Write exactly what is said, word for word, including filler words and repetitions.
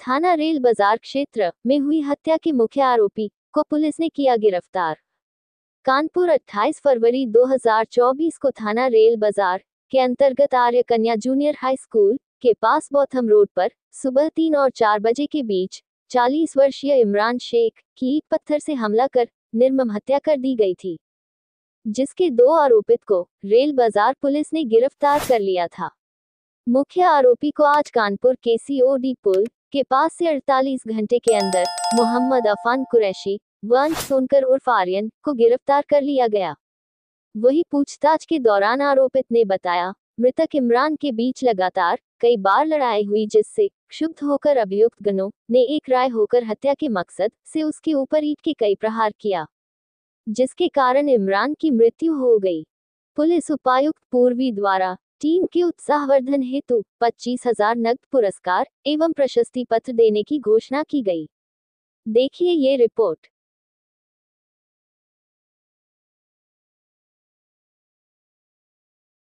थाना रेल बाजार क्षेत्र में हुई हत्या के मुख्य आरोपी को पुलिस ने किया गिरफ्तार। कानपुर अट्ठाईस फरवरी दो हज़ार चौबीस को थाना रेल बाजार के अंतर्गत आर्य कन्या जूनियर हाई स्कूल के पास बौथम रोड पर सुबह तीन और चार बजे के बीच चालीस वर्षीय इमरान शेख की ईंट पत्थर से हमला कर निर्मम हत्या कर दी गई थी, जिसके दो आरोपित को रेल बाजार पुलिस ने गिरफ्तार कर लिया था। मुख्य आरोपी को आज कानपुर के सीओडी पुल के पास से अड़तालीस घंटे के अंदर मोहम्मद अफान कुरैशी वंश सोनकर उर्फ आर्यन को गिरफ्तार कर लिया गया। वही पूछताछ के दौरान आरोपित ने बताया, मृतक इमरान के बीच लगातार कई बार लड़ाई हुई, जिससे क्षुब्ध होकर अभियुक्त गणों ने एक राय होकर हत्या के मकसद से उसके ऊपर ईंट के कई प्रहार किया, जिसके कारण इमरान की मृत्यु हो गई। पुलिस उपायुक्त पूर्वी द्वारा टीम के उत्साहवर्धन हेतु पच्चीस हजार नकद पुरस्कार एवं प्रशस्ति पत्र देने की घोषणा की गई। देखिए ये रिपोर्ट।